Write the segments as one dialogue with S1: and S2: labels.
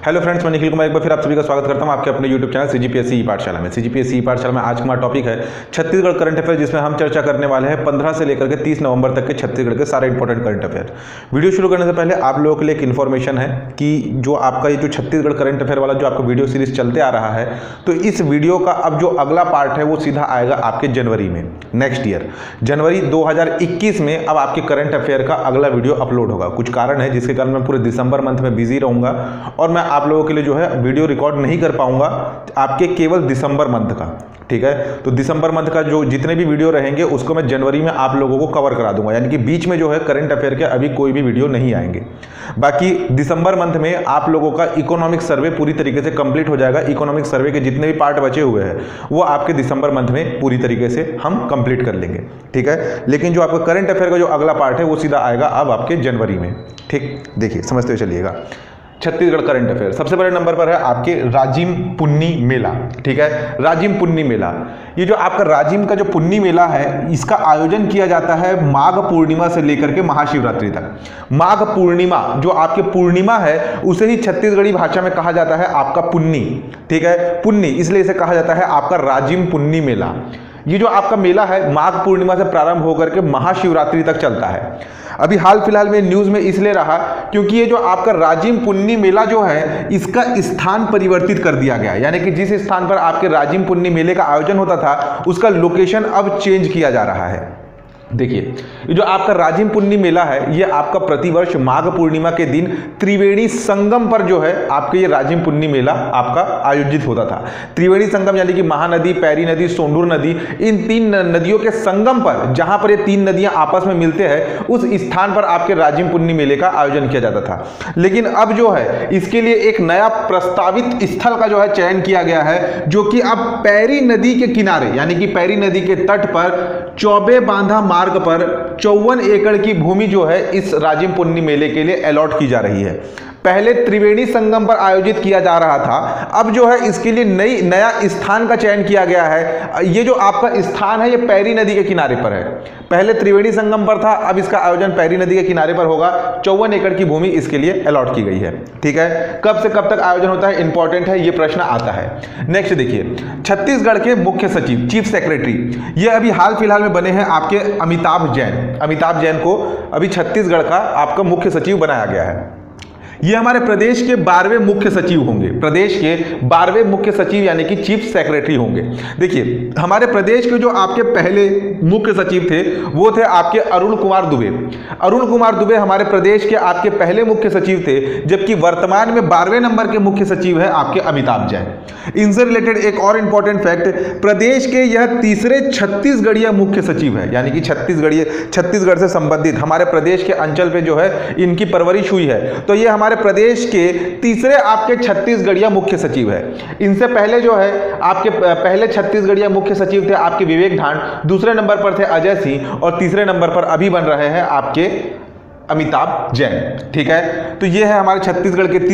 S1: Hello friends, मैं निखिल कुमार एक बार फिर आप सभी का स्वागत करता हूं आपके अपने यूट्यूब चैनल सीजीपीएससी पाठशाला में। सीजीपीएससी पाठशाला में आज का हमारा टॉपिक है छत्तीसगढ़ करंट अफेयर, जिसमें हम चर्चा करने वाले हैं 15 से लेकर के 30 नवंबर तक के छत्तीसगढ़ के सारे इंपॉर्टेंट करंट अफेयर। वीडियो शुरू करने से पहले आप लोगों के लिए एक इन्फॉर्मेशन है कि जो आपका ये जो छत्तीसगढ़ करंट अफेयर वाला जो आपका वीडियो सीरीज चलते आ रहा है, तो इस वीडियो का अब जो अगला पार्ट है वो सीधा आएगा आपके जनवरी में, नेक्स्ट ईयर जनवरी 2021 में अब आपके करंट अफेयर का अगला वीडियो अपलोड होगा। कुछ कारण है जिसके कारण मैं पूरे दिसंबर मंथ में बिजी रहूंगा और मैं आप लोगों के लिए जो है वीडियो रिकॉर्ड नहीं कर पाऊंगा आपके केवल दिसंबर मंथ का। ठीक है, तो दिसंबर मंथ का जो जितने भी वीडियो रहेंगे उसको मैं जनवरी में आप लोगों को कवर करा दूंगा, यानी कि बीच में जो है करंट अफेयर के अभी कोई भी वीडियो नहीं आएंगे। बाकी दिसंबर मंथ में आप लोगों का इकोनॉमिक सर्वे पूरी तरीके से कंप्लीट हो जाएगा। इकोनॉमिक सर्वे के जितने भी पार्ट बचे हुए हैं वो आपके दिसंबर मंथ में पूरी तरीके से हम कंप्लीट कर लेंगे। ठीक है, लेकिन जो आपका करंट अफेयर का जो अगला पार्ट है वो सीधा आएगा अब आपके जनवरी में। ठीक, देखिए समझते हुए चलिएगा। छत्तीसगढ़ करंट अफेयर सबसे बड़े नंबर पर है आपके राजिम पुन्नी मेला। ठीक है, राजिम पुन्नी मेला, ये जो आपका राजिम का जो पुन्नी मेला है इसका आयोजन किया जाता है माघ पूर्णिमा से लेकर के महाशिवरात्रि तक। माघ पूर्णिमा जो आपके पूर्णिमा है उसे ही छत्तीसगढ़ी भाषा में कहा जाता है आपका पुन्नी। ठीक है, पुन्नी इसलिए इसे कहा जाता है आपका राजिम पुन्नी मेला। ये जो आपका मेला है माघ पूर्णिमा से प्रारंभ होकर के महाशिवरात्रि तक चलता है। अभी हाल फिलहाल में न्यूज में इसलिए रहा क्योंकि ये जो आपका राजिम पुन्नी मेला जो है इसका स्थान परिवर्तित कर दिया गया, यानी कि जिस स्थान पर आपके राजिम पुन्नी मेले का आयोजन होता था उसका लोकेशन अब चेंज किया जा रहा है। देखिए, ये जो आपका राजिम पुन्नी मेला है ये आपका प्रतिवर्ष माघ पूर्णिमा के दिन त्रिवेणी संगम पर जो है आपके ये राजिम पुन्नी मेला आपका आयोजित होता था। त्रिवेणी संगम यानी कि महानदी, पैरी नदी, सोंडूर नदी, इन तीन नदियों के संगम पर जहां पर ये तीन नदियां आपस में मिलते हैं उस स्थान पर आपके राजिम पुन्नी मेले का आयोजन किया जाता था। लेकिन अब जो है इसके लिए एक नया प्रस्तावित स्थल का जो है चयन किया गया है, जो कि अब पैरी नदी के किनारे यानी कि पैरी नदी के तट पर चौबे बांधा मार्ग पर 54 एकड़ की भूमि जो है इस राजिम पुन्नी मेले के लिए अलॉट की जा रही है। पहले त्रिवेणी संगम पर आयोजित किया जा रहा था, अब जो है इसके लिए नया स्थान का चयन किया गया है। ये जो आपका स्थान है ये पैरी नदी के किनारे पर है। पहले त्रिवेणी संगम पर था, अब इसका आयोजन पैरी नदी के किनारे पर होगा। 54 एकड़ की भूमि इसके लिए अलॉट की गई है। ठीक है, कब से कब तक आयोजन होता है इंपॉर्टेंट है, ये प्रश्न आता है। नेक्स्ट देखिए, छत्तीसगढ़ के मुख्य सचिव चीफ सेक्रेटरी ये अभी हाल फिलहाल में बने हैं आपके अमिताभ जैन। अमिताभ जैन को अभी छत्तीसगढ़ का आपका मुख्य सचिव बनाया गया है। ये हमारे प्रदेश के 12वें मुख्य सचिव होंगे, प्रदेश के 12वें मुख्य सचिव यानी कि चीफ सेक्रेटरी होंगे। देखिए, हमारे प्रदेश के जो आपके पहले मुख्य सचिव थे वो थे आपके अरुण कुमार दुबे। अरुण कुमार दुबे हमारे प्रदेश के आपके पहले मुख्य सचिव थे, जबकि वर्तमान में 12वें नंबर के मुख्य सचिव है आपके अमिताभ जैन। इनसे रिलेटेड एक और इंपॉर्टेंट फैक्ट, प्रदेश के यह तीसरे छत्तीसगढ़ीय मुख्य सचिव है, यानी कि छत्तीसगढ़ से संबंधित हमारे प्रदेश के अंचल पे जो है इनकी परवरिश हुई है, तो ये हमारे प्रदेश के तीसरे आपके छत्तीसगढ़ीय मुख्य सचिव है। इनसे पहले जो है आपके पहले छत्तीसगढ़ीय मुख्य सचिव थे आपके विवेक ढांड, दूसरे नंबर पर थे अजय सिंह और तीसरे नंबर पर अभी बन रहे हैं आपके अमिताभ जैन। ठीक है, तो ये है हमारे छत्तीसगढ़ के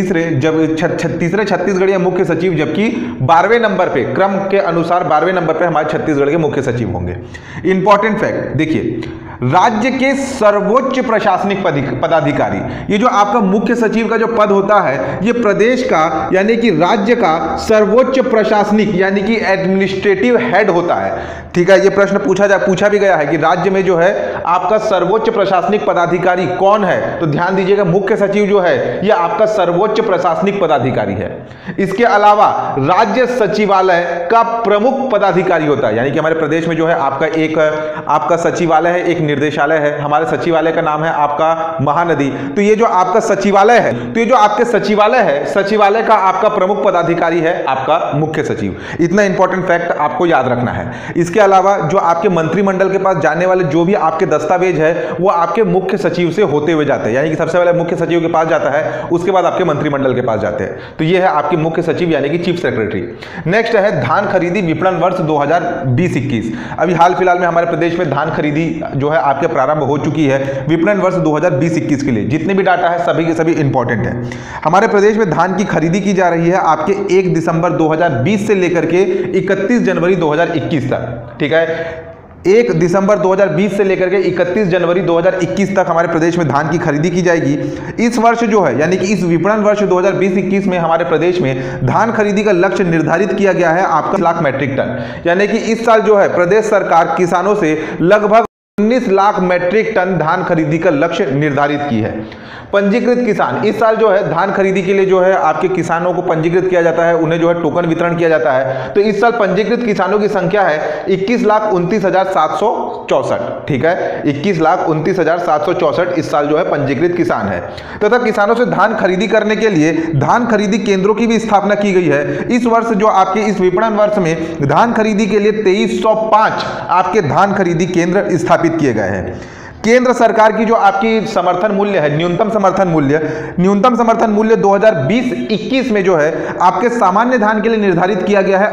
S1: तीसरे छत्तीसगढ़ीय मुख्य सचिव, जबकि 12वें नंबर पे क्रम के अनुसार 12वें नंबर पे हमारे छत्तीसगढ़ के मुख्य सचिव होंगे। इंपॉर्टेंट फैक्ट देखिए, राज्य के सर्वोच्च प्रशासनिक पदाधिकारी, ये जो आपका मुख्य सचिव का जो पद होता है ये प्रदेश का यानी कि राज्य का सर्वोच्च प्रशासनिक यानी कि एडमिनिस्ट्रेटिव हेड होता है। ठीक है, ये प्रश्न पूछा भी गया है कि राज्य में जो है आपका सर्वोच्च प्रशासनिक पदाधिकारी कौन है, तो ध्यान दीजिएगा मुख्य सचिव जो है ये आपका सर्वोच्च प्रशासनिक पदाधिकारी है। इसके अलावा राज्य सचिवालय का प्रमुख पदाधिकारी होता है, यानी कि हमारे प्रदेश में जो है आपका सचिवालय है, एक निर्देशालय है। हमारे सचिवालय का नाम है आपका महानदी। तो ये जो आपका सचिवालय है, तो ये जो आपके सचिवालय है, सचिवालय का आपका प्रमुख पदाधिकारी है आपका मुख्य सचिव। इतना इंपॉर्टेंट फैक्ट आपको याद रखना है। इसके अलावा जो आपके मंत्रिमंडल के पास जाने वाले जो भी आपके दस्तावेज है वो आपके मुख्य सचिव से होते हुए जाते हैं, यानी कि सबसे पहले मुख्य सचिव के पास जाता है, उसके बाद आपके मंत्रिमंडल के पास जाते हैं। तो ये है आपके मुख्य सचिव यानी कि चीफ सेक्रेटरी। नेक्स्ट है धान खरीदी विपणन वर्ष 2020-21। अभी हाल फिलहाल में हमारे प्रदेश में धान खरीदी जो है आपके प्रारंभ हो चुकी है विपणन वर्ष 2020-21 के लिए। जितने भी डाटा है सभी के सभी इंपॉर्टेंट है। हमारे प्रदेश में धान की खरीदी की जा रही है आपके 1 दिसंबर 2020 से लेकर के 31 जनवरी 2021 तक। ठीक है, 1 दिसंबर 2020 से लेकर के 31 जनवरी 2021 तक हमारे प्रदेश में धान की खरीदी की जाएगी। इस वर्ष जो है यानी कि इस विपणन वर्ष 2020-21 में हमारे प्रदेश में धान खरीदी का लक्ष्य निर्धारित किया गया है आपका 19 लाख मैट्रिक टन। यानी कि इस साल जो है प्रदेश सरकार किसानों से लगभग 19 लाख मैट्रिक टन धान खरीदी का लक्ष्य निर्धारित की है। पंजीकृत किसान, इस साल जो है धान खरीदी के लिए जो है आपके किसानों को पंजीकृत किया जाता है, उन्हें जो है टोकन वितरण किया जाता है। तो इस साल पंजीकृत किसानों की संख्या है 21,29,764। ठीक है, 21,29,764 इस साल जो है पंजीकृत किसान है। तथा किसानों से धान खरीदी करने के लिए धान खरीदी केंद्रों की भी स्थापना की गई है। इस वर्ष जो आपके इस विपणन वर्ष में धान खरीदी के लिए 2305 आपके धान खरीदी केंद्र स्थापित किए गए हैं। केंद्र सरकार की जो आपकी समर्थन मूल्य है, न्यूनतम समर्थन मूल्य 2020-21 में जो है आपके सामान्य धान के लिए निर्धारित किया गया है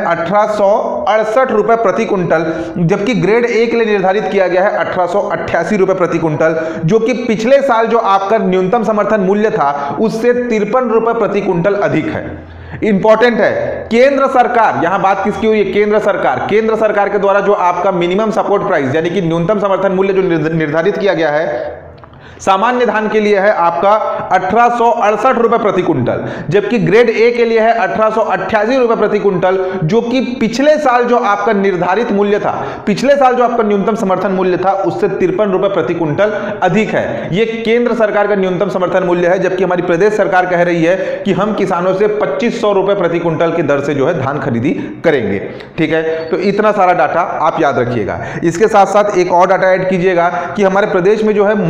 S1: 1868 रुपए प्रति कुंटल, जबकि ग्रेड ए के लिए निर्धारित किया गया है 1888 रुपए प्रति कुंटल, जो कि पिछले साल जो आपका न्यूनतम समर्थन मूल्य था उससे 53 रुपए प्रति कुंटल अधिक है। इंपॉर्टेंट है, केंद्र सरकार, यहां बात किसकी हुई है? केंद्र सरकार के द्वारा जो आपका मिनिमम सपोर्ट प्राइस यानी कि न्यूनतम समर्थन मूल्य जो निर्धारित किया गया है सामान्य धान के लिए है आपका 1868 रुपए प्रति कुंटल, जबकि ग्रेड ए के लिए है 1888 रुपए प्रति कुंटल, जो कि पिछले साल जो आपका निर्धारित मूल्य था, पिछले साल जो आपका न्यूनतम समर्थन मूल्य था उससे 53 रुपए प्रति कुंटल अधिक है। यह केंद्र सरकार का न्यूनतम समर्थन मूल्य है, जबकि हमारी प्रदेश सरकार कह रही है कि हम किसानों से 2500 रुपए प्रति कुंटल की दर से जो है धान खरीदी करेंगे। ठीक है, तो इतना सारा डाटा आप याद रखिएगा। इसके साथ साथ एक और डाटा ऐड कीजिएगा कि हमारे प्रदेश में जो है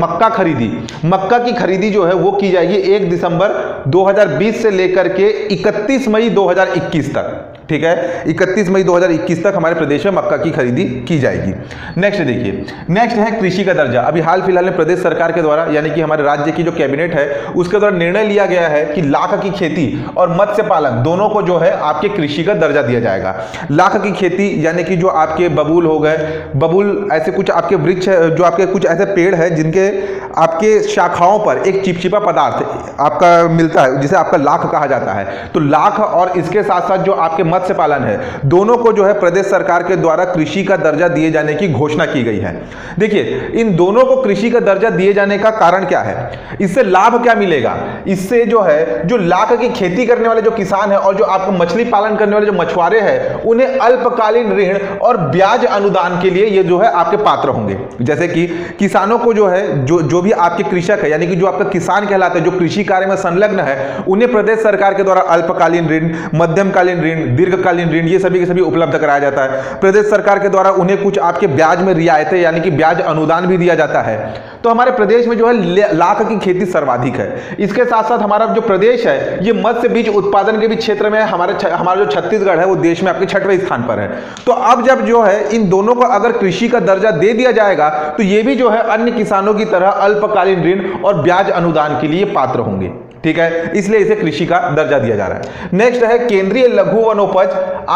S1: मक्का की खरीदी जो है वो की जाएगी 1 दिसंबर 2020 से लेकर के 31 मई 2021 तक। ठीक है, 31 मई 2021 तक हमारे प्रदेश में मक्का की खरीदी की जाएगी। नेक्स्ट देखिए, नेक्स्ट है कृषि का दर्जा। अभी हाल फिलहाल में प्रदेश सरकार के द्वारा यानी कि हमारे राज्य की जो कैबिनेट है उसके द्वारा निर्णय लिया गया है कि लाख की खेती और मत्स्य पालन दोनों को जो है आपके कृषि का दर्जा दिया जाएगा। लाख की खेती यानी कि जो आपके बबूल हो गए, बबूल ऐसे कुछ आपके वृक्ष है, जो आपके कुछ ऐसे पेड़ है जिनके आपके शाखाओं पर एक चिपचिपा पदार्थ आपका मिलता है जिसे आपका लाख कहा जाता है। तो लाख और इसके साथ साथ जो आपके मत्स्य पालन है दोनों को जो है प्रदेश सरकार के द्वारा कृषि का दर्जा दिए जाने की घोषणा की गई है। देखिए, इन दोनों को कृषि का दर्जा दिए जाने का कारण क्या है, इससे लाभ क्या मिलेगा? इससे जो है जो लाख की खेती करने वाले जो किसान है और जो आपको मछली पालन करने वाले जो मछुआरे हैं उन्हें अल्पकालीन ऋण और ब्याज अनुदान के लिए ये जो है आपके पात्र होंगे। जैसे कि किसानों को जो है जो भी आपके कृषक है यानी कि जो आपका किसान कहलाते हैं, जो कृषि कार्य में संलग्न है, उन्हें प्रदेश सरकार के द्वारा अल्पकालीन ऋण, मध्यमकालीन ऋण, दीर्घकालीन ऋण ये सभी के सभी उपलब्ध कराया जाता है। प्रदेश सरकार के द्वारा उन्हें कुछ आपके ब्याज में रियायतें यानी कि ब्याज अनुदान भी दिया जाता है। तो हमारे प्रदेश में जो है लाख की खेती सर्वाधिक है। इसके साथ साथ हमारा जो प्रदेश है ये मत्स्य बीज उत्पादन के भी क्षेत्र में हमारा जो छत्तीसगढ़ है वो देश में आपके 6वें स्थान पर है। तो अब जब जो है इन दोनों को अगर कृषि का दर्जा दे दिया जाएगा तो ये भी जो है अन्य किसानों की तरह अल्पकालीन ऋण और ब्याज अनुदान के लिए पात्र होंगे। ठीक है, इसलिए इसे कृषि का दर्जा दिया जा रहा है। नेक्स्ट है केंद्रीय लघु वनोपज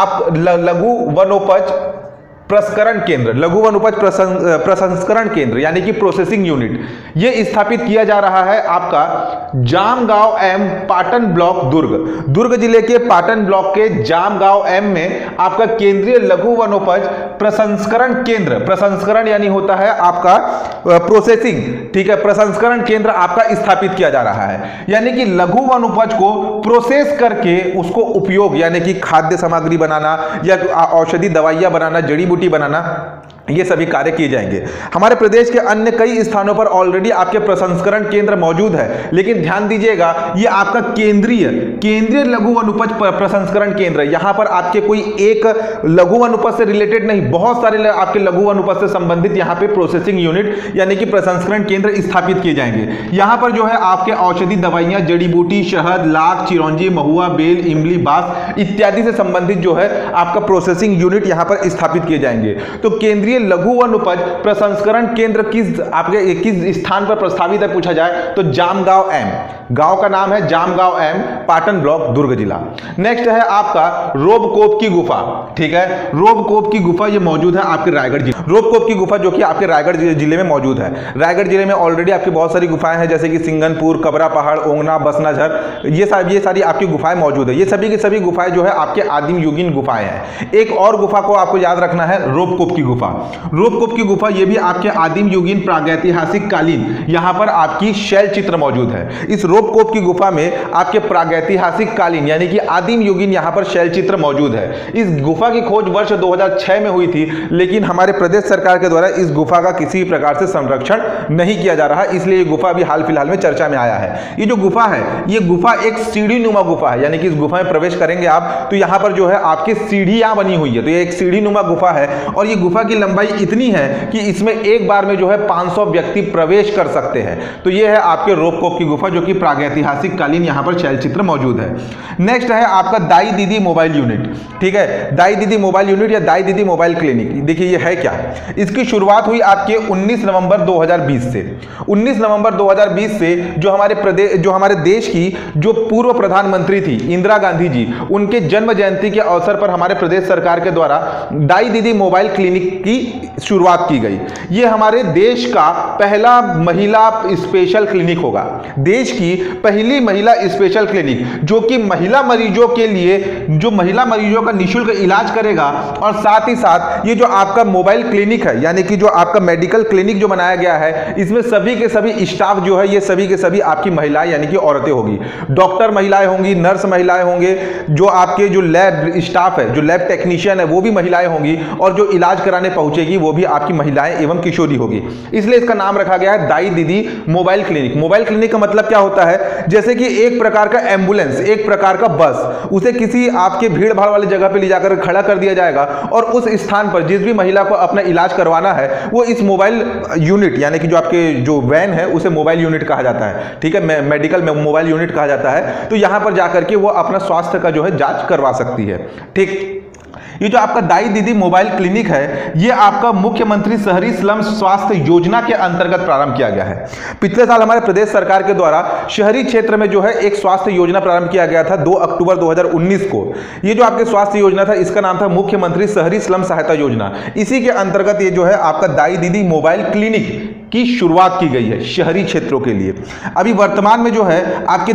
S1: प्रसंस्करण केंद्र, लघु वनोपज प्रसंस्करण केंद्र यानी कि प्रोसेसिंग यूनिट, ये स्थापित किया जा रहा है आपका जामगांव एम पाटन ब्लॉक दुर्ग जिले के पाटन ब्लॉक के जामगांव एम में आपका केंद्रीय लघु वनोपज प्रसंस्करण केंद्र, प्रसंस्करण यानी होता है आपका प्रोसेसिंग। ठीक है, प्रसंस्करण केंद्र आपका स्थापित किया जा रहा है, यानी कि लघु वनोपज को प्रोसेस करके उसको उपयोग यानी कि खाद्य सामग्री बनाना या औषधि दवाइयां बनाना, जड़ी बूटी बनाना, ये सभी कार्य किए जाएंगे। हमारे प्रदेश के अन्य कई स्थानों पर ऑलरेडी आपके प्रसंस्करण केंद्र मौजूद है, लेकिन ध्यान दीजिएगा ये आपका केंद्रीय लघु वनोपज प्रसंस्करण केंद्र, यहां पर आपके कोई एक लघु वनोपज से रिलेटेड नहीं, बहुत सारे आपके लघु वनोपज से संबंधित यहां पे प्रोसेसिंग यूनिट यानी कि प्रसंस्करण केंद्र स्थापित किए जाएंगे। यहां पर जो है आपके औषधि दवाइयां, जड़ी बूटी, शहद, लाख, चिरौंजी, महुआ, बेल, इमली, बांस इत्यादि से संबंधित जो है आपका प्रोसेसिंग यूनिट यहां पर स्थापित किए जाएंगे। तो केंद्रीय लघु वनोपज प्रसंस्करण केंद्र किस स्थान पर प्रस्तावित है पूछा जाए तो जामगांव एम, गांव का नाम है जामगांव एम, पाटन ब्लॉक, दुर्ग जिला। नेक्स्ट है आपका रोबकोप की गुफा। ठीक है, रोबकोप की गुफा ये मौजूद है आपके रायगढ़ जिले। रोबकोप की गुफा जो कि आपके रायगढ़ जिले में मौजूद है। रायगढ़ जिले में ऑलरेडी आपकी बहुत सारी गुफाएं हैं जैसे कि सिंगनपुर, कबरा पहाड़, ओंगना, बसनाझर, ये सारी आपकी गुफाएं मौजूद है। ये सभी की सभी गुफाएं जो है आपके आदिम युगीन गुफाएं हैं। एक और गुफा को आपको याद रखना है, रोबकोप की गुफा। रोपकोप की गुफा ये भी आपके आदिम युगीन प्रागैतिहासिक कालीन यहां पर आपकी शैल चित्र मौजूद है। इस रोपकोप की गुफा में आपके प्रागैतिहासिक कालीन यानी कि आदिम युगीन यहां पर शैल चित्र मौजूद है। इस गुफा की खोज वर्ष 2006 में हुई थी, लेकिन हमारे प्रदेश सरकार के द्वारा इस गुफा का किसी प्रकार से संरक्षण नहीं किया जा रहा, इसलिए ये गुफा अभी हाल फिलहाल में चर्चा में आया है। ये जो गुफा है, ये गुफा एक सीढ़ी नुमा गुफा है, यानी कि इस गुफा में प्रवेश करेंगे आप तो यहां पर जो है आपकी सीढ़ियां बनी हुई है, तो ये एक सीढ़ी नुमा गुफा है और ये गुफा की लंबाई इतनी है कि इसमें एक बार में जो है 500 व्यक्ति प्रवेश कर सकते हैं। तो ये है आपके रोपकोप की गुफा जो कि प्रागैतिहासिक कालीन यहां पर शैल चित्र मौजूद है। नेक्स्ट है आपका दाई दीदी मोबाइल यूनिट। ठीक है, दाई दीदी मोबाइल यूनिट या दाई दीदी मोबाइल क्लिनिक, देखिए ये है क्या। इसकी शुरुआत हुई आपके 19 नवंबर 2020 से। 19 नवंबर 2020 से जो हमारे देश की जो पूर्व प्रधानमंत्री थी इंदिरा गांधी जी, उनके जन्म जयंती के अवसर पर हमारे प्रदेश सरकार के द्वारा दाई दीदी मोबाइल क्लिनिक की शुरुआत की गई। ये हमारे देश का पहला महिला स्पेशल क्लिनिक होगा, देश की पहली महिला स्पेशल क्लिनिक जो कि महिला मरीजों के लिए, जो महिला मरीजों का निःशुल्क इलाज करेगा। और साथ ही साथ ये जो आपका मोबाइल क्लिनिक है, यानी कि जो आपका मेडिकल क्लिनिक जो बनाया गया है, इसमें सभी के सभी स्टाफ जो है ये सभी के सभी आपकी महिलाएं यानी कि औरतें होगी। डॉक्टर महिलाएं होंगी, नर्स महिलाएं होंगे, जो आपके जो लैब स्टाफ है, जो लैब टेक्नीशियन है वो भी महिलाएं होंगी, और जो इलाज कराने पहुंचेगी वो भी आपकी महिलाएं एवं किशोरी होगी। इसलिए इसका नाम रखा गया है दाई दीदी मोबाइल क्लिनिक। मोबाइल क्लिनिक का मतलब क्या होता है, जैसे कि एक प्रकार का एम्बुलेंस, एक प्रकार का बस, उसे किसी आपके भीड़ भाड़ वाली जगह पे ले जाकर खड़ा कर दिया जाएगा और उस स्थान पर जिस भी महिला को अपना इलाज करवाना है वो इस मोबाइल यूनिट यानी कि जो आपके जो वैन है उसे मोबाइल यूनिट कहा जाता है। ठीक है, मेडिकल में मोबाइल यूनिट कहा जाता है। तो यहां पर जाकर के वो अपना स्वास्थ्य का जो है जांच करवा सकती है। ठीक, ये जो आपका दाई दीदी मोबाइल क्लिनिक है ये आपका मुख्यमंत्री शहरी स्लम स्वास्थ्य योजना के अंतर्गत प्रारंभ किया गया है। पिछले साल हमारे प्रदेश सरकार के द्वारा शहरी क्षेत्र में जो है एक स्वास्थ्य योजना प्रारंभ किया गया था 2 अक्टूबर 2019 को। ये जो आपके स्वास्थ्य योजना था इसका नाम था मुख्यमंत्री शहरी स्लम सहायता योजना। इसी के अंतर्गत ये जो है आपका दाई दीदी मोबाइल क्लिनिक की शुरुआत की गई है शहरी क्षेत्रों के लिए। अभी वर्तमान में जो है आपके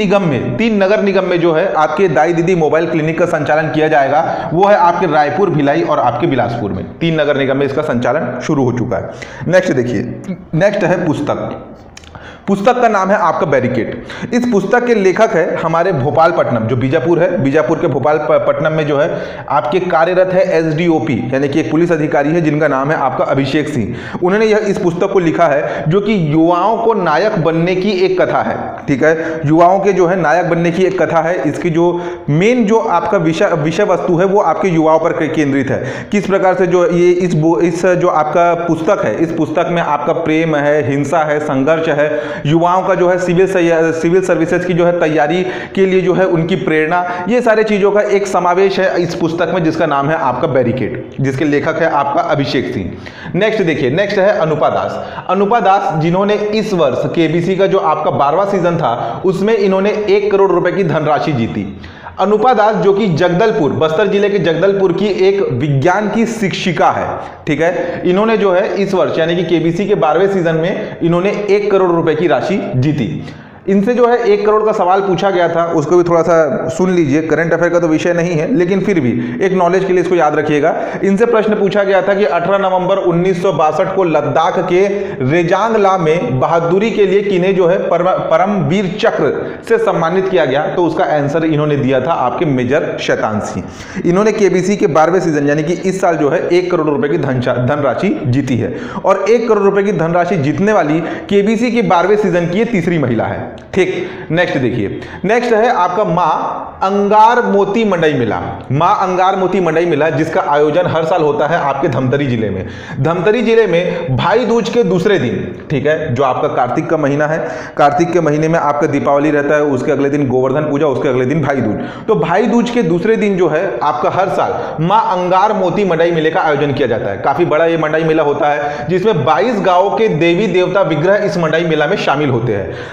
S1: 3 नगर निगम में जो है आपके दाई दीदी मोबाइल क्लिनिक का संचालन किया जाएगा, वो है आपके रायपुर, भिलाई और आपके बिलासपुर में। 3 नगर निगम में इसका संचालन शुरू हो चुका है। नेक्स्ट देखिए, नेक्स्ट है पुस्तक। पुस्तक का नाम है आपका बैरिकेड। इस पुस्तक के लेखक है हमारे भोपालपट्टनम, जो बीजापुर है, बीजापुर के भोपालपट्टनम में जो है आपके कार्यरत है एसडीओपी यानी कि एक पुलिस अधिकारी है जिनका नाम है आपका अभिषेक सिंह। उन्होंने यह इस पुस्तक को लिखा है जो कि युवाओं को नायक बनने की एक कथा है। ठीक है, युवाओं के जो है नायक बनने की एक कथा है। इसकी जो मेन जो आपका विषय वस्तु है वो आपके युवाओं पर केंद्रित है। किस प्रकार से जो ये इस जो आपका पुस्तक है, इस पुस्तक में आपका प्रेम है, हिंसा है, संघर्ष है, युवाओं का जो है सिविल सर्विसेज की जो है तैयारी के लिए जो है उनकी प्रेरणा, ये सारे चीजों का एक समावेश है इस पुस्तक में जिसका नाम है आपका बैरिकेड, जिसके लेखक है आपका अभिषेक सिंह। नेक्स्ट देखिए, नेक्स्ट है अनुपा दास। अनुपा दास जिन्होंने इस वर्ष केबीसी का जो आपका 12वां सीजन था उसमें इन्होंने 1 करोड़ रुपए की धनराशि जीती। अनुपा दास जो कि जगदलपुर, बस्तर जिले के जगदलपुर की एक विज्ञान की शिक्षिका है। ठीक है, इन्होंने जो है इस वर्ष यानी कि केबीसी के 12वें सीजन में इन्होंने 1 करोड़ रुपए की राशि जीती। इनसे जो है 1 करोड़ का सवाल पूछा गया था, उसको भी थोड़ा सा सुन लीजिए। करंट अफेयर का तो विषय नहीं है लेकिन फिर भी एक नॉलेज के लिए इसको याद रखिएगा। इनसे प्रश्न पूछा गया था कि 18 नवंबर 1962 को लद्दाख के रेजांगला में बहादुरी के लिए किन्हें जो है परमवीर चक्र से सम्मानित किया गया, तो उसका आंसर इन्होंने दिया था आपके मेजर शैतान सिंह। इन्होंने केबीसी के 12वें सीजन यानी कि इस साल जो है 1 करोड़ रुपए की धनराशि जीती है और 1 करोड़ रुपए की धनराशि जीतने वाली केबीसी के 12वें सीजन की ये तीसरी महिला है। ठीक, नेक्स्ट देखिए, नेक्स्ट है आपका मां अंगार मोती मंडई मेला। मां अंगार मोती मंडई मेला जिसका आयोजन हर साल होता है आपके धमतरी जिले में। धमतरी जिले में भाई दूज के दूसरे दिन, ठीक है, जो आपका कार्तिक का महीना है, कार्तिक के महीने में आपका दीपावली रहता है, उसके अगले दिन गोवर्धन पूजा, उसके अगले दिन भाई दूज। तो भाई दूज के दूसरे दिन जो है आपका हर साल मां अंगार मोती मंडई मेले का आयोजन किया जाता है। काफी बड़ा ये मंडई मेला होता है जिसमें 22 गांवों के देवी देवता विग्रह इस मंडई मेला में शामिल होते हैं। 22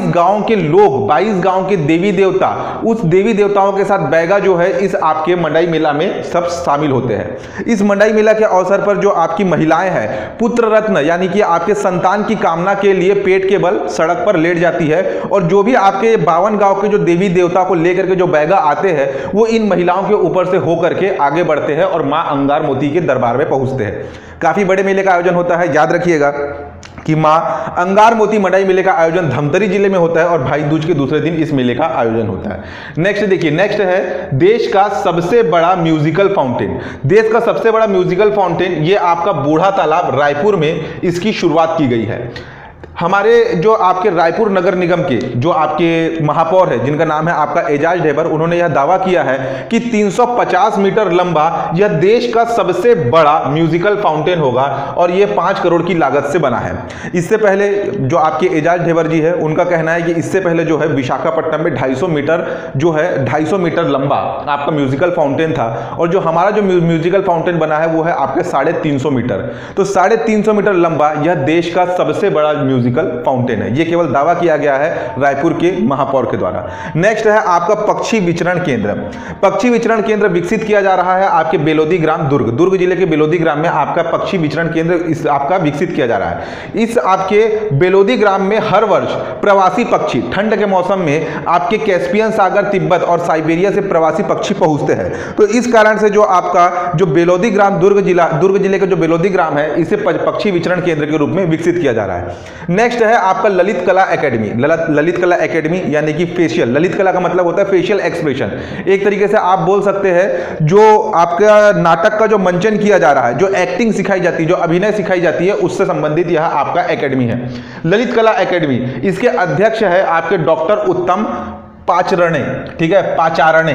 S1: गांव के लोग, 22 गांव के देवी देवता, उस देवी देवताओं के साथ बैगा जो है इस आपके मंडाई मेला में सब शामिल होते हैं। इस मंडाई मेला के अवसर पर जो आपकी महिलाएं हैं पुत्र रत्न यानी कि आपके संतान की कामना के लिए पेट के बल सड़क पर लेट जाती है, और जो भी आपके 52 गांव के जो देवी देवता को लेकर के जो बैगा आते हैं वो इन महिलाओं के ऊपर से होकर के आगे बढ़ते हैं और मां अंगार मोती के दरबार में पहुंचते हैं। काफी बड़े मेले का आयोजन होता है। याद रखिएगा कि मां अंगार मोती मंडाई मेले का आयोजन धमतरी जिले में होता है और भाई दूज के दूसरे दिन इस मेले का आयोजन होता है। नेक्स्ट देखिए, नेक्स्ट है देश का सबसे बड़ा म्यूजिकल फाउंटेन। देश का सबसे बड़ा म्यूजिकल फाउंटेन ये आपका बूढ़ा तालाब रायपुर में इसकी शुरुआत की गई है। हमारे जो आपके रायपुर नगर निगम के जो आपके महापौर है जिनका नाम है आपका एजाज ढेबर, उन्होंने यह दावा किया है कि 350 मीटर लंबा यह देश का सबसे बड़ा म्यूजिकल फाउंटेन होगा और यह 5 करोड़ की लागत से बना है। इससे पहले जो आपके एजाज ढेबर जी है उनका कहना है कि इससे पहले जो है विशाखापट्टनम में 250 मीटर जो है 250 मीटर लंबा आपका म्यूजिकल फाउंटेन था, और जो हमारा जो म्यूजिकल फाउंटेन बना है वो है आपके 350 मीटर। तो 350 मीटर लंबा यह देश का सबसे बड़ा म्यूजिकल फाउंटेन है। यह केवल दावा किया गया है रायपुर के महापौर के द्वारा। नेक्स्ट है आपका पक्षी विचरण केंद्र। पक्षी विचरण केंद्र विकसित किया जा रहा है आपके बेलोदी ग्राम दुर्ग जिले के बेलोदी ग्राम में आपका पक्षी विचरण केंद्र इस आपका विकसित किया जा रहा है। इस आपके बेलोदी ग्राम में हर वर्ष प्रवासी पक्षी ठंड के मौसम में आपके कैस्पियन सागर, तिब्बत और साइबेरिया से प्रवासी पक्षी पहुंचते हैं। तो इस कारण से जो आपका जो बेलोदी ग्राम दुर्ग जिले का जो बेलोदी ग्राम है इसे पक्षी विचरण केंद्र के रूप में विकसित किया जा रहा है। नेक्स्ट है आपका ललित कला एकेडमी। ललित कला एकेडमी यानी कि फेशियल, ललित कला का मतलब होता है फेशियल एक्सप्रेशन। एक तरीके से आप बोल सकते हैं जो आपका नाटक का जो मंचन किया जा रहा है, जो एक्टिंग सिखाई जाती है, जो अभिनय सिखाई जाती है, उससे संबंधित यह आपका एकेडमी है ललित कला एकेडमी। इसके अध्यक्ष है आपके डॉक्टर उत्तम पाचरणे, ठीक है, पाचारणे।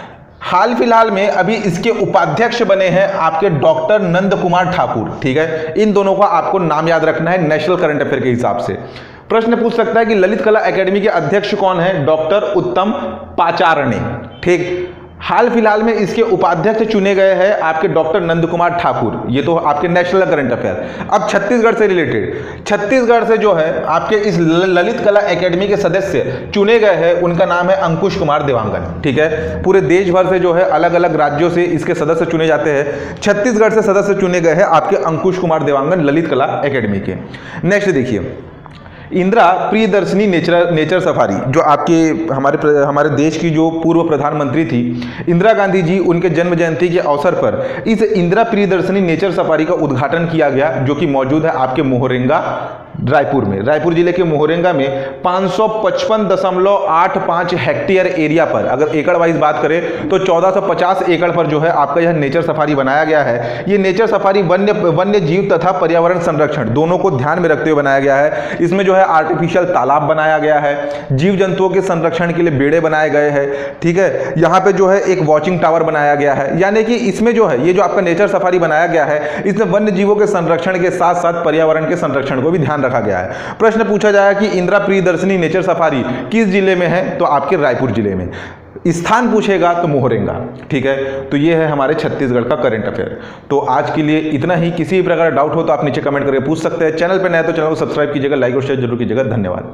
S1: हाल फिलहाल में अभी इसके उपाध्यक्ष बने हैं आपके डॉक्टर नंद कुमार ठाकुर, ठीक है। इन दोनों का आपको नाम याद रखना है नेशनल करंट अफेयर के हिसाब से। प्रश्न पूछ सकता है कि ललित कला एकेडमी के अध्यक्ष कौन है? डॉक्टर उत्तम पाचारणे, ठीक। हाल फिलहाल में इसके उपाध्यक्ष चुने गए हैं आपके डॉक्टर नंद कुमार ठाकुर। ये तो आपके नेशनल करंट अफेयर। अब छत्तीसगढ़ से रिलेटेड, छत्तीसगढ़ से जो है आपके इस ललित कला एकेडमी के सदस्य चुने गए हैं, उनका नाम है अंकुश कुमार देवांगन, ठीक है। पूरे देश भर से जो है अलग अलग राज्यों से इसके सदस्य चुने जाते हैं। छत्तीसगढ़ से सदस्य चुने गए हैं आपके अंकुश कुमार देवांगन ललित कला एकेडमी के। नेक्स्ट देखिए, इंदिरा प्रियदर्शनी नेचर सफारी, जो आपके हमारे देश की जो पूर्व प्रधानमंत्री थी इंदिरा गांधी जी, उनके जन्म जयंती के अवसर पर इस इंदिरा प्रियदर्शनी नेचर सफारी का उद्घाटन किया गया, जो कि मौजूद है आपके मोहरेंगा रायपुर में। रायपुर जिले के मोहरेंगा में 555.85 हेक्टेयर एरिया पर, अगर एकड़ वाइज बात करें तो 1450 एकड़ पर जो है आपका यह नेचर सफारी बनाया गया है। ये नेचर सफारी वन्य जीव तथा पर्यावरण संरक्षण दोनों को ध्यान में रखते हुए बनाया गया है। इसमें जो है आर्टिफिशियल तालाब बनाया गया है, जीव जंतुओं के संरक्षण के लिए बेड़े बनाए गए हैं, ठीक है। यहाँ पे जो है एक वॉचिंग टावर बनाया गया है, यानी कि इसमें जो है ये जो आपका नेचर सफारी बनाया गया है, इसमें वन्य जीवों के संरक्षण के साथ साथ पर्यावरण के संरक्षण को भी ध्यान रखा गया है। प्रश्न पूछा जाएगा कि इंदिरा प्रियदर्शनी नेचर सफारी किस जिले में है? तो आपके रायपुर जिले में। स्थान पूछेगा तो मोहरेंगा, ठीक है। तो ये है हमारे छत्तीसगढ़ का करंट अफेयर। तो आज के लिए इतना ही। किसी भी प्रकार का डाउट हो तो आप नीचे कमेंट करके पूछ सकते हैं। चैनल पर नए तो चैनल को सब्सक्राइब कीजिएगा, लाइक और शेयर जरूर कीजिएगा। धन्यवाद।